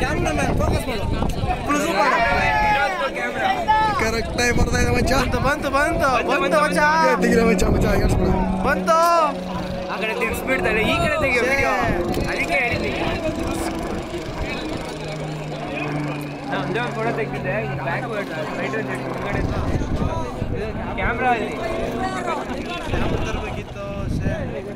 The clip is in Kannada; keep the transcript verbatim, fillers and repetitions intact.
ಕರೆಕ್ಟ್ ಆಗಿ ಬರ್ತಾ ಇದೆ ಮಚ್ಚ. ಬಂತು ಬಂತು ಬಂತು ಬಂತು ಮಚ್ಚ ತೆಗಿರ ಮಚ್ಚ ಮಚ್ಚ ಆಗಿಸ್ಬಿಡ ಬಂತು. ಆ ಕಡೆ ತಿರ್ಸ್ಬಿಡ್ತಾರೆ, ಈ ಕಡೆ ತೆಗಿಯೋ ವಿಡಿಯೋ. ಅದಕ್ಕೆ ಹೇಳಿದ್ವಿ ಒಂದೇ ಒಂದು ಫೋಟೋ ತೆಗಿದ್ದೆ. ಬ್ಯಾಕ್ ರೈಟ್ ಮುಂದ್ಗಡೆ ಕ್ಯಾಮ್ರಾ ಅಲ್ಲಿ ತರಬೇಕಿತ್ತು.